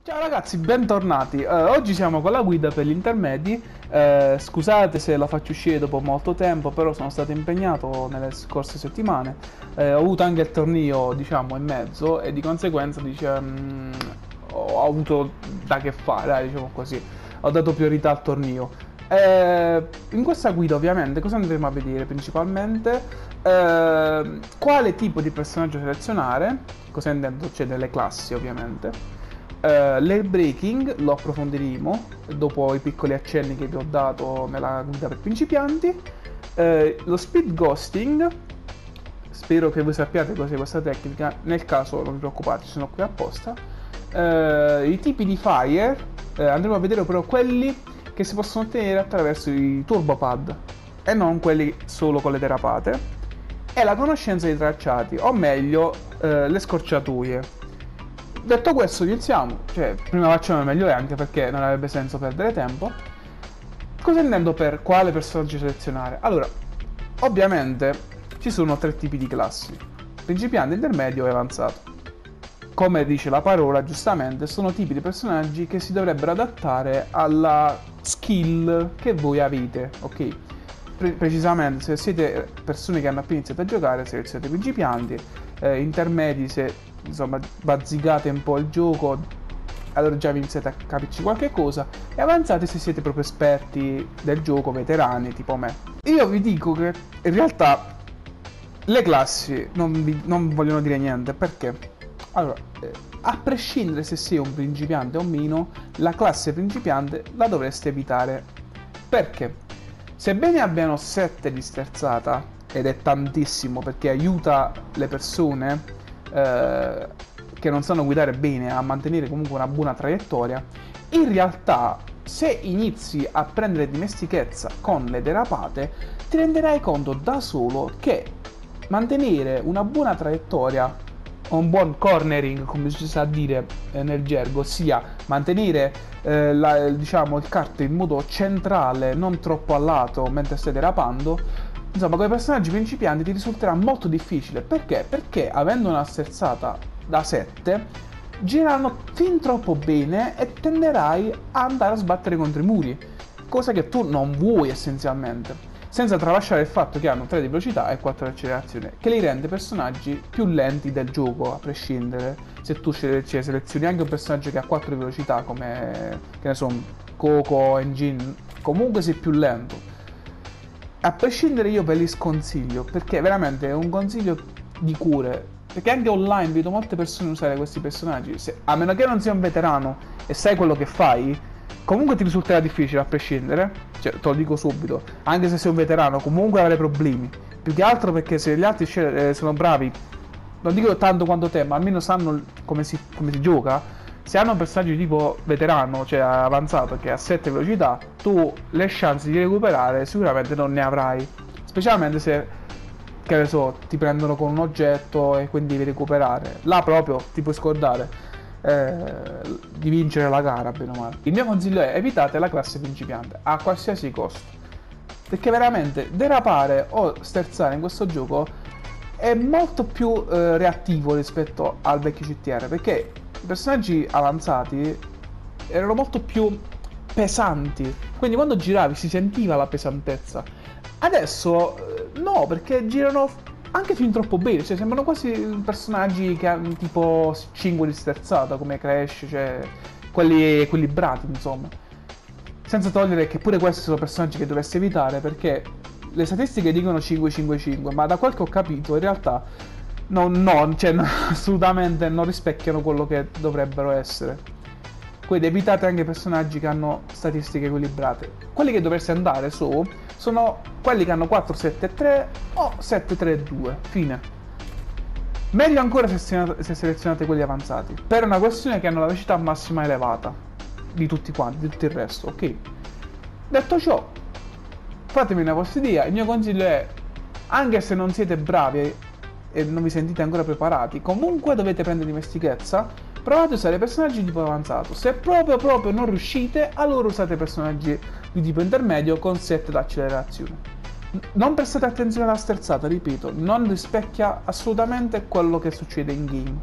Ciao ragazzi, bentornati. Oggi siamo con la guida per gli intermedi. Scusate se la faccio uscire dopo molto tempo, però sono stato impegnato nelle scorse settimane. Ho avuto anche il torneo, diciamo, in mezzo e di conseguenza, ho avuto da che fare, diciamo così. Ho dato priorità al torneo. In questa guida, ovviamente, cosa andremo a vedere principalmente? Quale tipo di personaggio selezionare? Cosa intendo? Cioè delle classi, ovviamente. L'air breaking lo approfondiremo dopo i piccoli accenni che vi ho dato nella guida per principianti. Lo speed ghosting, spero che voi sappiate cos'è questa tecnica, nel caso non vi preoccupate, sono qui apposta. I tipi di fire, andremo a vedere però quelli che si possono ottenere attraverso i turbopad e non quelli solo con le derapate. E la conoscenza dei tracciati, o meglio, le scorciatoie. Detto questo, iniziamo. Cioè, prima facciamo il meglio è, anche perché non avrebbe senso perdere tempo. Cosa intendo per quale personaggio selezionare? Allora, ovviamente ci sono tre tipi di classi: principiante, intermedio e avanzato. Come dice la parola, giustamente, sono tipi di personaggi che si dovrebbero adattare alla skill che voi avete, ok? Precisamente, se siete persone che hanno appena iniziato a giocare, selezionate principianti, intermedi se insomma bazzicate un po' il gioco, allora già vi iniziate a capirci qualche cosa, e avanzate se siete proprio esperti del gioco, veterani tipo me. Io vi dico che in realtà le classi non vogliono dire niente, perché? Allora, a prescindere se sei un principiante o meno, la classe principiante la dovreste evitare. Perché? Sebbene abbiano 7 di sterzata, ed è tantissimo perché aiuta le persone che non sanno guidare bene a mantenere comunque una buona traiettoria, in realtà se inizi a prendere dimestichezza con le derapate ti renderai conto da solo che mantenere una buona traiettoria o un buon cornering, come si sa dire nel gergo, ossia mantenere diciamo, il kart in modo centrale, non troppo a lato mentre stai derapando, insomma con i personaggi principianti ti risulterà molto difficile. Perché? Perché avendo una sterzata da 7 gireranno fin troppo bene e tenderai a andare a sbattere contro i muri, cosa che tu non vuoi essenzialmente. Senza tralasciare il fatto che hanno 3 di velocità e 4 di accelerazione, che li rende personaggi più lenti del gioco, a prescindere. Se tu selezioni anche un personaggio che ha 4 di velocità, come, che ne so, Coco, Engine, comunque sei più lento. A prescindere io ve li sconsiglio, perché veramente è un consiglio di cure. Perché anche online vedo molte persone usare questi personaggi, a meno che non sia un veterano e sai quello che fai, comunque ti risulterà difficile a prescindere, cioè te lo dico subito, anche se sei un veterano comunque avrai problemi, più che altro perché se gli altri sono bravi, non dico tanto quanto te, ma almeno sanno come si gioca, se hanno un personaggio di tipo veterano, cioè avanzato, che ha 7 velocità, tu le chance di recuperare sicuramente non ne avrai, specialmente se, che ne so, ti prendono con un oggetto e quindi devi recuperare, là proprio ti puoi scordare di vincere la gara, bene o male. Il mio consiglio è: evitate la classe principiante a qualsiasi costo, perché veramente derapare o sterzare in questo gioco è molto più reattivo rispetto al vecchio CTR, perché i personaggi avanzati erano molto più pesanti, quindi quando giravi si sentiva la pesantezza. Adesso no, perché girano anche fin troppo bene, cioè sembrano quasi personaggi che hanno tipo 5 di sterzata come Crash, cioè quelli equilibrati, insomma. Senza togliere che pure questi sono personaggi che dovresti evitare, perché le statistiche dicono 5-5-5, ma da quel che ho capito in realtà assolutamente non rispecchiano quello che dovrebbero essere. Quindi evitate anche personaggi che hanno statistiche equilibrate. Quelli che dovreste andare su sono quelli che hanno 4-7-3 o 7-3-2. Fine. Meglio ancora se selezionate quelli avanzati, per una questione che hanno la velocità massima elevata di tutti quanti, di tutto il resto, ok? Detto ciò, fatemi una vostra idea. Il mio consiglio è: anche se non siete bravi e non vi sentite ancora preparati, comunque dovete prendere dimestichezza, provate a usare personaggi di tipo avanzato. Se proprio non riuscite, allora usate personaggi di tipo intermedio con 7 d'accelerazione. Non prestate attenzione alla sterzata, ripeto, non rispecchia assolutamente quello che succede in game.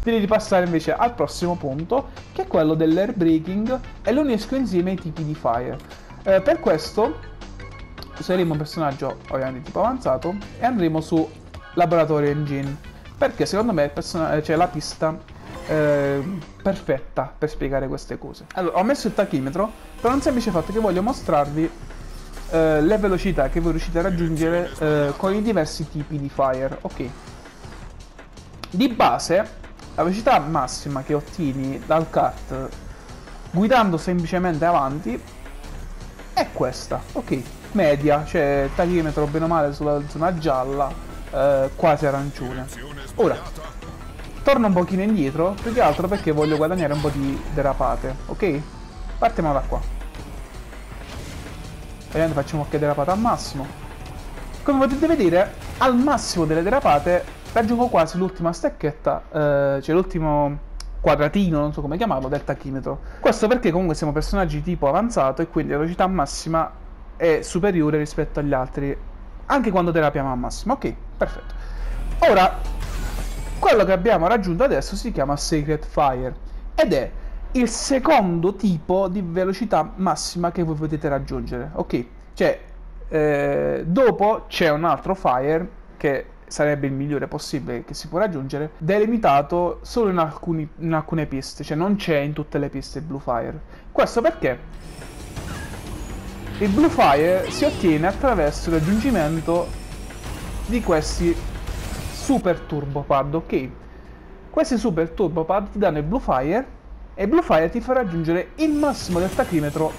direi di passare invece al prossimo punto, che è quello dell'air breaking, e lo unisco insieme ai tipi di fire. Per questo useremo un personaggio ovviamente tipo avanzato e andremo su Laboratorio Engine, perché secondo me c'è la pista perfetta per spiegare queste cose. Allora, ho messo il tachimetro per un semplice fatto che voglio mostrarvi le velocità che voi riuscite a raggiungere con i diversi tipi di fire. Ok, di base la velocità massima che ottieni dal kart guidando semplicemente avanti è questa. Ok, media, cioè tachimetro bene o male sulla zona gialla, quasi arancione. Ora torno un pochino indietro, più che altro perché voglio guadagnare un po' di derapate. Ok, partiamo da qua. Ovviamente facciamo qualche derapata al massimo. Come potete vedere, al massimo delle derapate raggiungo quasi l'ultima stecchetta, cioè l'ultimo quadratino, non so come chiamarlo, del tachimetro. Questo perché comunque siamo personaggi tipo avanzato e quindi la velocità massima è superiore rispetto agli altri, anche quando derapiamo al massimo. Ok, perfetto. Ora, quello che abbiamo raggiunto adesso si chiama Sacred Fire ed è il secondo tipo di velocità massima che voi potete raggiungere. Ok, cioè dopo c'è un altro fire che sarebbe il migliore possibile che si può raggiungere, delimitato solo in alcune piste, cioè non c'è in tutte le piste il Blue Fire. Questo perché il Blue Fire si ottiene attraverso il raggiungimento di questi Super Turbo Pad. Ok, questi Super Turbo Pad ti danno il Blue Fire e il Blue Fire ti fa raggiungere il massimo del tachimetro,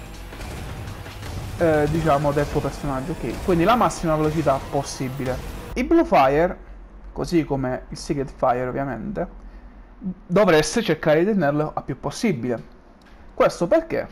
diciamo, del tuo personaggio. Ok, quindi la massima velocità possibile. Il Blue Fire, così come il Secret Fire ovviamente, dovreste cercare di tenerlo a più possibile. Questo perché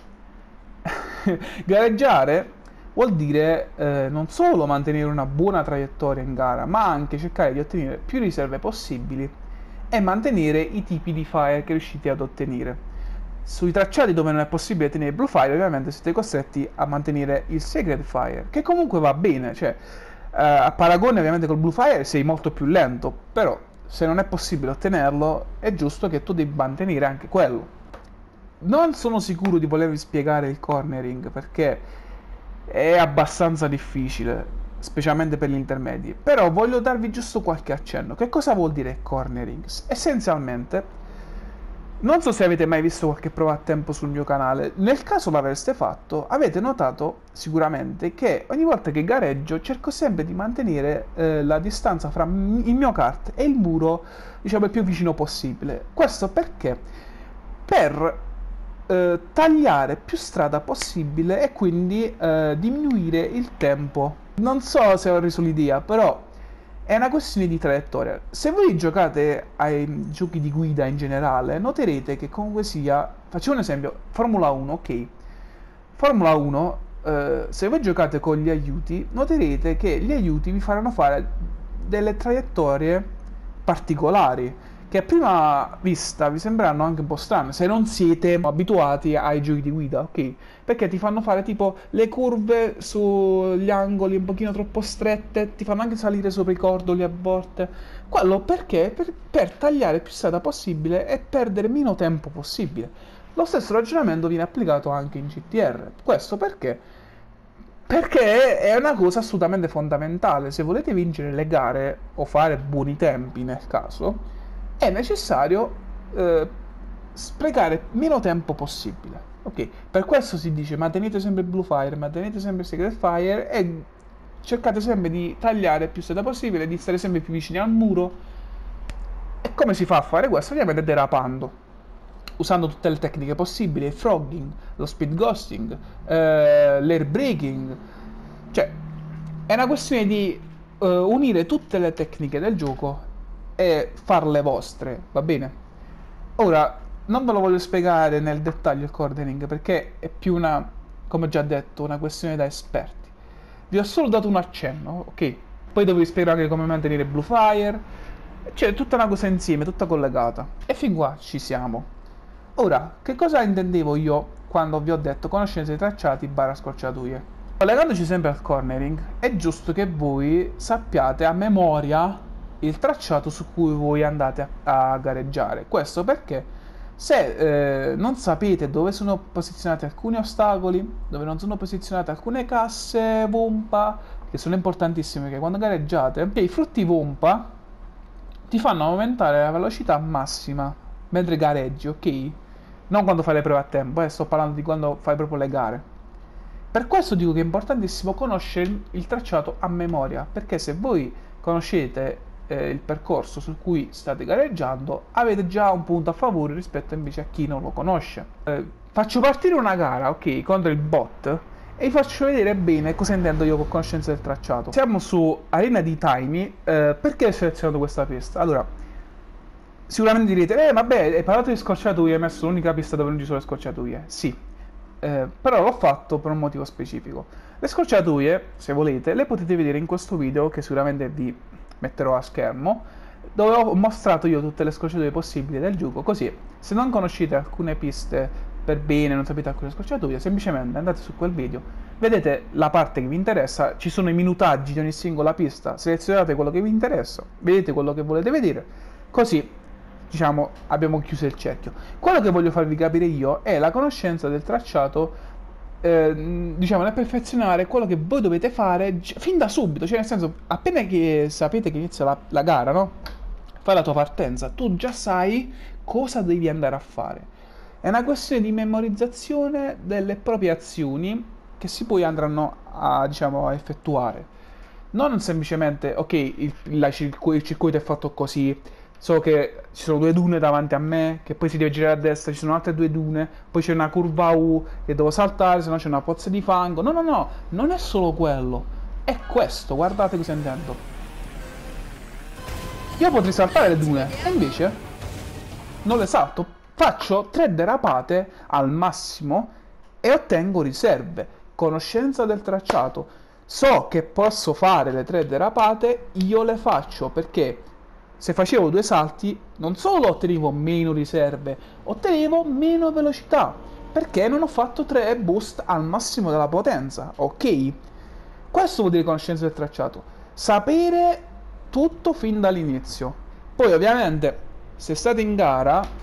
gareggiare vuol dire non solo mantenere una buona traiettoria in gara, ma anche cercare di ottenere più riserve possibili e mantenere i tipi di fire che riuscite ad ottenere. Sui tracciati dove non è possibile tenere il Blue Fire, ovviamente siete costretti a mantenere il Secret Fire, che comunque va bene, cioè a paragone ovviamente col Blue Fire sei molto più lento, però se non è possibile ottenerlo è giusto che tu devi mantenere anche quello. Non sono sicuro di volervi spiegare il cornering perché è abbastanza difficile, specialmente per gli intermedi, però voglio darvi giusto qualche accenno. Che cosa vuol dire cornering? Essenzialmente, non so se avete mai visto qualche prova a tempo sul mio canale, nel caso l'avreste fatto, avete notato sicuramente che ogni volta che gareggio cerco sempre di mantenere la distanza fra il mio kart e il muro, diciamo, il più vicino possibile. Questo perché? Per tagliare più strada possibile e quindi diminuire il tempo. Non so se ho reso l'idea, però è una questione di traiettoria. Se voi giocate ai giochi di guida in generale, noterete che comunque sia, facciamo un esempio, Formula 1, ok? Formula 1, se voi giocate con gli aiuti, noterete che gli aiuti vi faranno fare delle traiettorie particolari, che a prima vista vi sembreranno anche un po' strane, se non siete abituati ai giochi di guida, ok? Perché ti fanno fare tipo le curve sugli angoli un pochino troppo strette, ti fanno anche salire sopra i cordoli a volte. Quello perché? Per tagliare più strada possibile e perdere meno tempo possibile. Lo stesso ragionamento viene applicato anche in GTR. Questo perché? Perché è una cosa assolutamente fondamentale. Se volete vincere le gare o fare buoni tempi nel caso, è necessario sprecare meno tempo possibile. Ok, per questo si dice mantenete sempre il Blue Fire, mantenete sempre il Secret Fire e cercate sempre di tagliare più strada possibile, di stare sempre più vicini al muro. E come si fa a fare questo? Ovviamente derapando, usando tutte le tecniche possibili, il frogging, lo speed ghosting, l'air braking. Cioè, è una questione di unire tutte le tecniche del gioco e farle vostre, va bene? Ora, non ve lo voglio spiegare nel dettaglio il cornering perché è più una, come ho già detto, una questione da esperti. Vi ho solo dato un accenno, ok? Poi devo spiegare anche come mantenere Blue Fire, cioè tutta una cosa insieme, tutta collegata. E fin qua ci siamo. Ora, che cosa intendevo io quando vi ho detto conoscenza dei tracciati / scorciatoie? Collegandoci sempre al cornering, è giusto che voi sappiate a memoria il tracciato su cui voi andate a gareggiare. Questo perché se non sapete dove sono posizionati alcuni ostacoli, dove non sono posizionate alcune casse Vompa, che sono importantissime, che quando gareggiate, i frutti Vompa ti fanno aumentare la velocità massima mentre gareggi, ok? Non quando fai le prove a tempo, sto parlando di quando fai proprio le gare. Per questo dico che è importantissimo conoscere il tracciato a memoria, perché se voi conoscete il percorso su cui state gareggiando, avete già un punto a favore rispetto invece a chi non lo conosce. Faccio partire una gara, ok, contro il bot e vi faccio vedere bene cosa intendo io con conoscenza del tracciato. Siamo su Arena di Tiny, perché ho selezionato questa pista? Allora, sicuramente direte, vabbè, hai parlato di scorciatoie, hai messo l'unica pista dove non ci sono le scorciatoie. Sì, però l'ho fatto per un motivo specifico. Le scorciatoie, se volete, le potete vedere in questo video che sicuramente vi metterò a schermo, dove ho mostrato io tutte le scorciatoie possibili del gioco, così se non conoscete alcune piste per bene, non sapete alcune scorciatoie, semplicemente andate su quel video, vedete la parte che vi interessa, ci sono i minutaggi di ogni singola pista, selezionate quello che vi interessa, vedete quello che volete vedere, così diciamo abbiamo chiuso il cerchio. Quello che voglio farvi capire io è la conoscenza del tracciato, diciamo nel perfezionare quello che voi dovete fare fin da subito, cioè nel senso appena che sapete che inizia la gara, no? Fai la tua partenza, tu già sai cosa devi andare a fare. È una questione di memorizzazione delle proprie azioni che si poi andranno a, diciamo, a effettuare. Non semplicemente, ok, il circuito è fatto così, so che ci sono 2 dune davanti a me, che poi si deve girare a destra, ci sono altre 2 dune, poi c'è una curva U che devo saltare, se no c'è una pozza di fango. No, no, no, non è solo quello. È questo, guardate cosa intendo. Io potrei saltare le dune, e invece non le salto. Faccio 3 derapate al massimo e ottengo riserve. Conoscenza del tracciato. So che posso fare le 3 derapate, io le faccio perché se facevo 2 salti non solo ottenevo meno riserve, ottenevo meno velocità, perché non ho fatto 3 boost al massimo della potenza, ok? Questo vuol dire conoscenza del tracciato, sapere tutto fin dall'inizio. Poi ovviamente se state in gara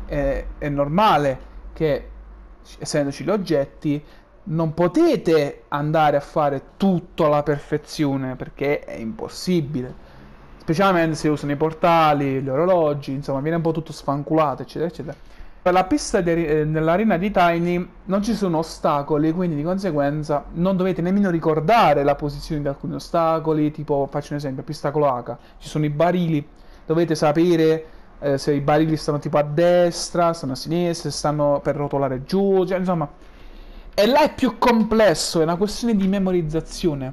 è normale che, essendoci gli oggetti, non potete andare a fare tutto alla perfezione, perché è impossibile. Specialmente se usano i portali, gli orologi, insomma viene un po' tutto sfanculato, eccetera, eccetera. Per la pista nell'arena di Tiny non ci sono ostacoli, quindi di conseguenza non dovete nemmeno ricordare la posizione di alcuni ostacoli, tipo, faccio un esempio, pista cloaca, ci sono i barili, dovete sapere se i barili stanno tipo a destra, stanno a sinistra, stanno per rotolare giù, cioè, insomma. E là è più complesso, è una questione di memorizzazione.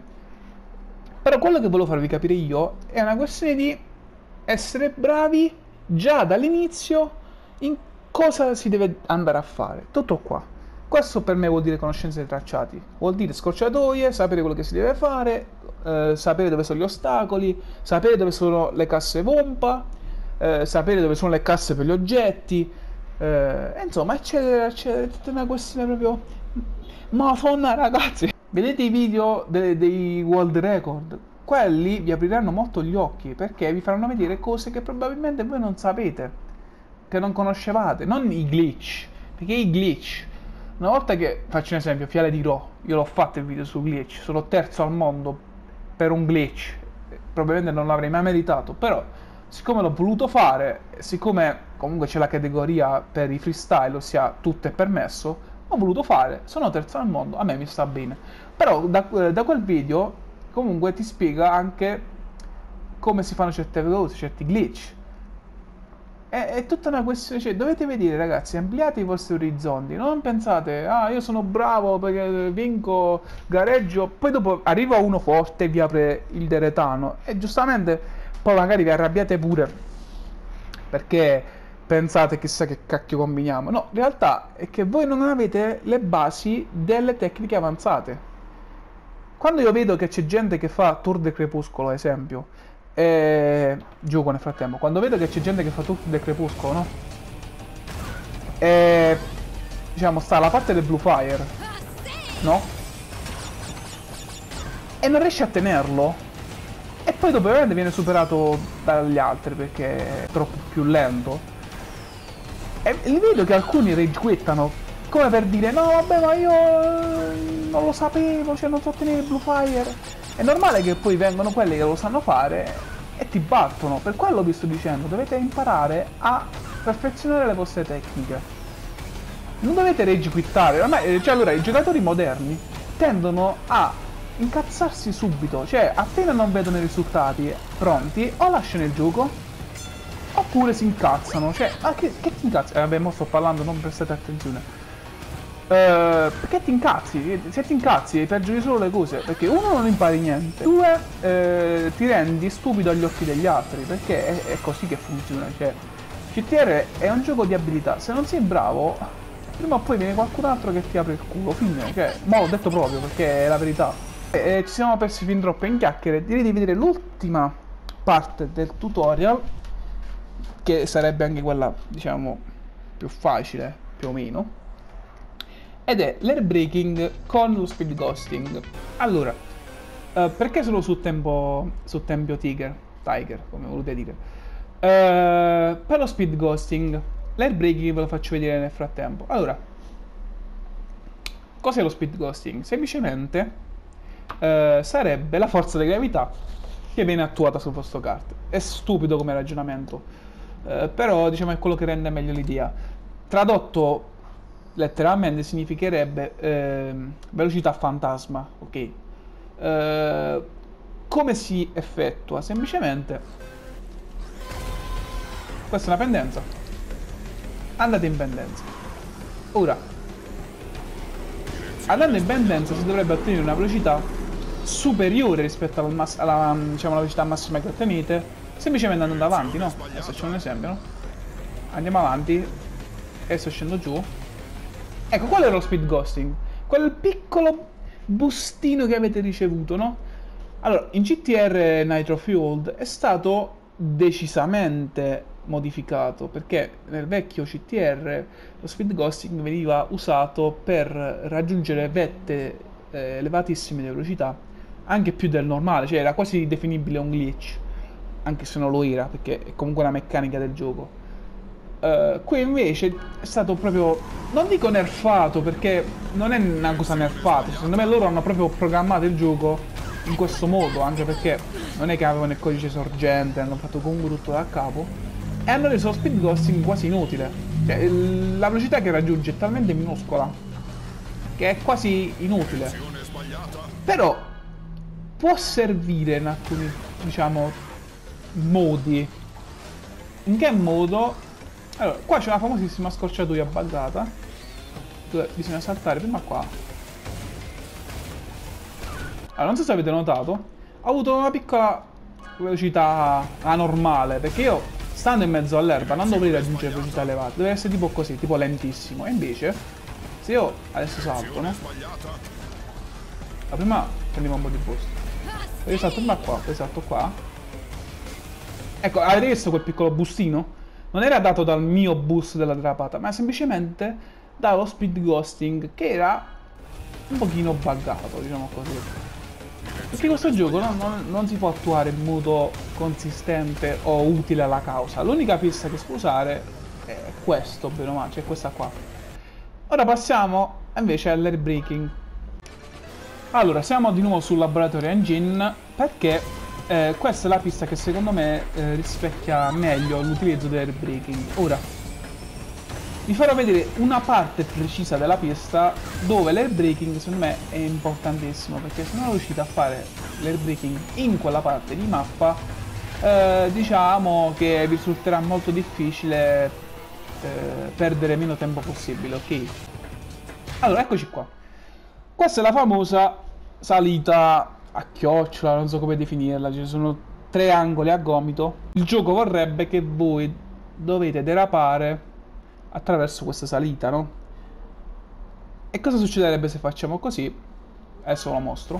Però quello che volevo farvi capire io è una questione di essere bravi già dall'inizio in cosa si deve andare a fare. Tutto qua. Questo per me vuol dire conoscenza dei tracciati. Vuol dire scorciatoie, sapere quello che si deve fare, sapere dove sono gli ostacoli, sapere dove sono le casse pompa, sapere dove sono le casse per gli oggetti, insomma, eccetera, eccetera. È tutta una questione proprio... Madonna, ragazzi! Vedete i video dei world record? Quelli vi apriranno molto gli occhi, perché vi faranno vedere cose che probabilmente voi non sapete, che non conoscevate, non i glitch, perché i glitch, una volta che, faccio un esempio, Fiale di Ro, io l'ho fatto il video su glitch, sono terzo al mondo per un glitch, probabilmente non l'avrei mai meritato, però siccome l'ho voluto fare, siccome comunque c'è la categoria per i freestyle, ossia tutto è permesso, ho voluto fare, sono terzo al mondo, a me mi sta bene. Però da quel video comunque ti spiega anche come si fanno certe cose, certi glitch. È tutta una questione, cioè dovete vedere ragazzi, ampliate i vostri orizzonti, non pensate, ah io sono bravo perché vinco, gareggio, poi dopo arriva uno forte e vi apre il deretano e giustamente poi magari vi arrabbiate pure perché pensate chissà che cacchio combiniamo. No, in realtà è che voi non avete le basi delle tecniche avanzate. Quando io vedo che c'è gente che fa Tour del Crepuscolo, ad esempio, gioco nel frattempo, quando vedo che c'è gente che fa Tour del Crepuscolo, no? Diciamo, sta la parte del Blue Fire, no? E non riesce a tenerlo, E poi dopo ovviamente viene superato dagli altri perché è troppo più lento. E li vedo che alcuni rage quittano, come per dire no vabbè ma io non lo sapevo, cioè non so tenere il Blue Fire. È normale che poi vengono quelli che lo sanno fare e ti battono. Per quello vi sto dicendo, dovete imparare a perfezionare le vostre tecniche. Non dovete rage quittare. Ormai, cioè allora i giocatori moderni tendono a incazzarsi subito, cioè appena non vedono i risultati pronti o lasciano il gioco oppure si incazzano, cioè ma che ti incazzi? Vabbè, mo sto parlando, non prestate attenzione. Perché ti incazzi? Se ti incazzi peggiori solo le cose, perché uno non impari niente, due ti rendi stupido agli occhi degli altri, perché è così che funziona, cioè CTR è un gioco di abilità, se non sei bravo prima o poi viene qualcun altro che ti apre il culo, fine, cioè, mo l'ho detto proprio perché è la verità. Ci siamo persi fin troppo in chiacchiere, direi di vedere l'ultima parte del tutorial, che sarebbe anche quella, diciamo, più facile, più o meno, ed è l'air breaking con lo speed ghosting. Allora, perché solo su Tempio Tiger, come volete dire? Per lo speed ghosting, l'air breaking ve lo faccio vedere nel frattempo. Allora, cos'è lo speed ghosting? Semplicemente sarebbe la forza di gravità che viene attuata sul vostro kart. È stupido come ragionamento, però diciamo è quello che rende meglio l'idea. Tradotto letteralmente significherebbe velocità fantasma, ok? Come si effettua? Semplicemente questa è una pendenza, andate in pendenza. Ora, andando in pendenza si dovrebbe ottenere una velocità superiore rispetto alla diciamo, velocità massima che ottenete semplicemente andando avanti, no? Adesso facciamo un esempio, no? Andiamo avanti, adesso scendo giù. Ecco, qual era lo speed ghosting? Quel piccolo bustino che avete ricevuto, no? Allora, in GTR Nitro Fueled è stato decisamente modificato, perché nel vecchio CTR lo speed ghosting veniva usato per raggiungere vette elevatissime di velocità, anche più del normale, cioè era quasi definibile un glitch, anche se non lo era, perché è comunque una meccanica del gioco. Qui invece è stato proprio, non dico nerfato, perché non è una cosa nerfata, secondo me loro hanno proprio programmato il gioco in questo modo, anche perché non è che avevano il codice sorgente, hanno fatto comunque tutto da capo e hanno reso lo speed ghosting quasi inutile. Cioè, la velocità che raggiunge è talmente minuscola che è quasi inutile. Però può servire in alcuni, diciamo, modi. In che modo? Allora, qua c'è una famosissima scorciatoia buggata dove bisogna saltare prima qua. Allora, non so se avete notato, ho avuto una piccola velocità anormale, perché io, stando in mezzo all'erba, non dovrei raggiungere velocità elevate, deve essere tipo così, tipo lentissimo. E invece, se io adesso salto, no? La prima prendiamo un po' di boost. Io salto prima qua, poi salto qua. Ecco, avete visto quel piccolo boostino? Non era dato dal mio boost della derapata, ma semplicemente dallo speed ghosting, che era un pochino buggato, diciamo così. Perché questo gioco non si può attuare in modo consistente o utile alla causa. L'unica pista che si può usare è questo, bene o male, cioè questa qua. Ora passiamo invece all'air breaking. Allora, siamo di nuovo sul Laboratory Engine, perché questa è la pista che secondo me rispecchia meglio l'utilizzo dell'air breaking. Ora, vi farò vedere una parte precisa della pista dove l'air breaking secondo me è importantissimo, perché se non riuscite a fare l'air breaking in quella parte di mappa, diciamo che vi risulterà molto difficile perdere meno tempo possibile, ok? Allora, eccoci qua. Questa è la famosa salita a chiocciola, non so come definirla, ci sono 3 angoli a gomito. Il gioco vorrebbe che voi dovete derapare attraverso questa salita, no? E cosa succederebbe se facciamo così? Adesso ve lo mostro.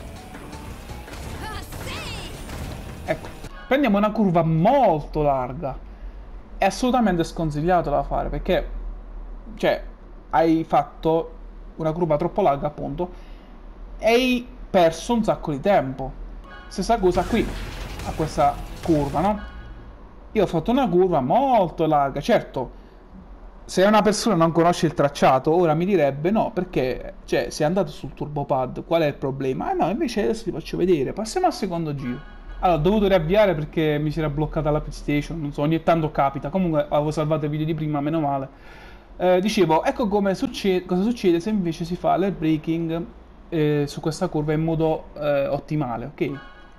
Ecco, prendiamo una curva molto larga. È assolutamente sconsigliato da fare, perché, cioè, hai fatto una curva troppo larga, appunto, e hai perso un sacco di tempo. Stessa cosa qui, a questa curva, no? Io ho fatto una curva molto larga, certo, se una persona non conosce il tracciato, ora mi direbbe no, perché, cioè, sei andato sul turbopad, qual è il problema? Ah no, invece adesso ti faccio vedere, passiamo al secondo giro. Allora, ho dovuto riavviare perché mi si era bloccata la PlayStation, non so, ogni tanto capita, comunque avevo salvato il video di prima, meno male. Dicevo, ecco come cosa succede se invece si fa l'air braking su questa curva in modo ottimale, ok?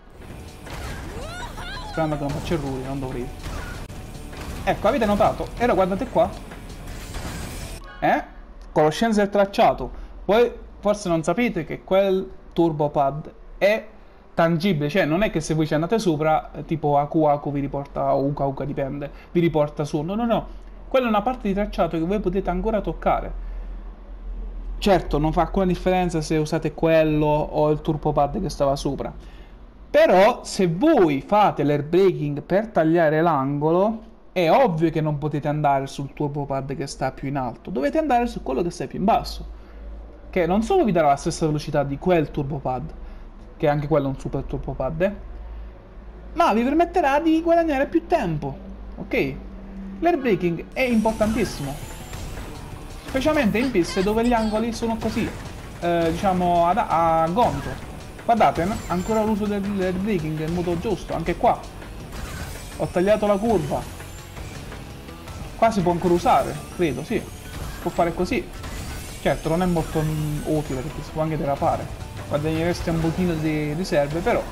Sperando che non faccia errori, non dovrei. Ecco, avete notato? E ora guardate qua. Conoscenza del tracciato. Voi forse non sapete che quel turbopad è tangibile, cioè non è che se voi ci andate sopra, tipo Aku vi riporta, o Uka dipende, vi riporta su. No, no, no. Quella è una parte di tracciato che voi potete ancora toccare. Certo, non fa alcuna differenza se usate quello o il turbopad che stava sopra. Però se voi fate l'air braking per tagliare l'angolo, è ovvio che non potete andare sul turbopad che sta più in alto, dovete andare su quello che sta più in basso, che non solo vi darà la stessa velocità di quel turbopad, che anche quello è un super turbopad, ma vi permetterà di guadagnare più tempo, ok? L'air braking è importantissimo, specialmente in piste dove gli angoli sono così, diciamo a gomito. Guardate, ancora l'uso del braking in modo giusto, anche qua. Ho tagliato la curva. Qua si può ancora usare, credo, sì. Si può fare così. Certo, non è molto utile perché si può anche derapare. Guadagnereste un pochino di riserve, però.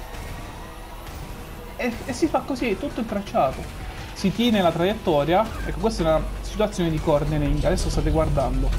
E si fa così, tutto il tracciato. Si tiene la traiettoria. Ecco, questa è una situazione di cornering. Adesso state guardando.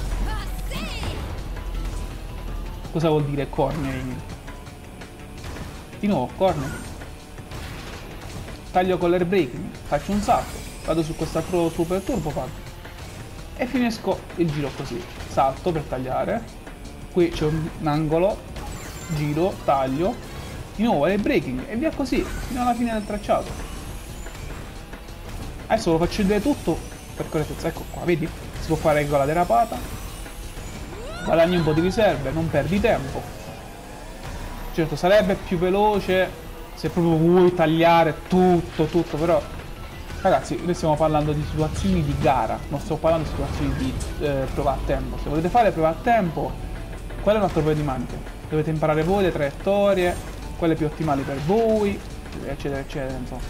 Cosa vuol dire cornering? Di nuovo, corner. Taglio con l'air braking, faccio un salto, vado su quest'altro super turbopad e finisco il giro così. Salto per tagliare, qui c'è un angolo, giro, taglio, di nuovo l'air braking e via così, fino alla fine del tracciato. Adesso lo faccio vedere tutto per correttezza, ecco qua, vedi? Si può fare con la derapata, guadagni un po' di riserve, non perdi tempo. Certo, sarebbe più veloce se proprio vuoi tagliare tutto, però ragazzi, noi stiamo parlando di situazioni di gara, non stiamo parlando di situazioni di prova a tempo. Se volete fare prova a tempo, quello è un altro paio di maniche. Dovete imparare voi le traiettorie, quelle più ottimali per voi, eccetera, eccetera, insomma.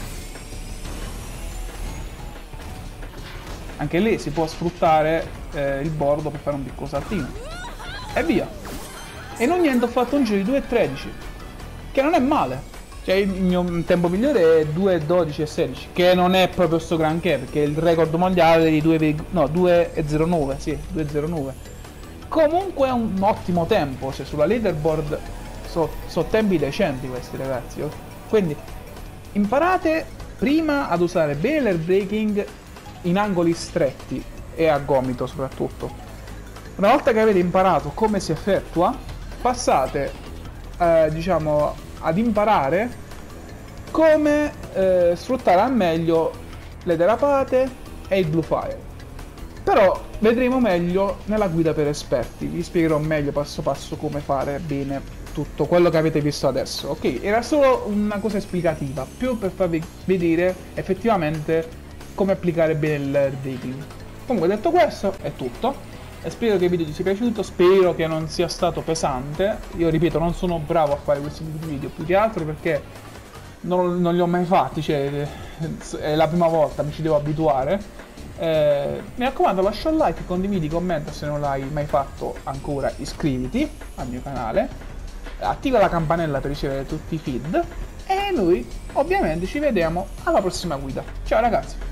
Anche lì si può sfruttare il bordo per fare un piccolo saltino. E via! E non niente, ho fatto un giro di 2,13, che non è male. Cioè il mio tempo migliore è 2,12,16, che non è proprio sto granché, perché il record mondiale è di 2,09, sì, 2,09. Comunque è un ottimo tempo, cioè sulla leaderboard sono tempi decenti questi ragazzi. Quindi imparate prima ad usare bene l'air braking in angoli stretti e a gomito soprattutto. Una volta che avete imparato come si effettua, passate diciamo ad imparare come sfruttare al meglio le derapate e il blue fire. Però vedremo meglio nella guida per esperti, vi spiegherò meglio passo passo come fare bene tutto quello che avete visto adesso. Ok, era solo una cosa esplicativa, più per farvi vedere effettivamente come applicare bene il braking. Comunque detto questo è tutto. E spero che il video ti sia piaciuto, spero che non sia stato pesante. Io ripeto, non sono bravo a fare questi video più che altro perché non li ho mai fatti, cioè è la prima volta, mi ci devo abituare. Mi raccomando, lascia un like, condividi, commenta se non l'hai mai fatto ancora, iscriviti al mio canale, attiva la campanella per ricevere tutti i feed e noi ovviamente ci vediamo alla prossima guida. Ciao ragazzi!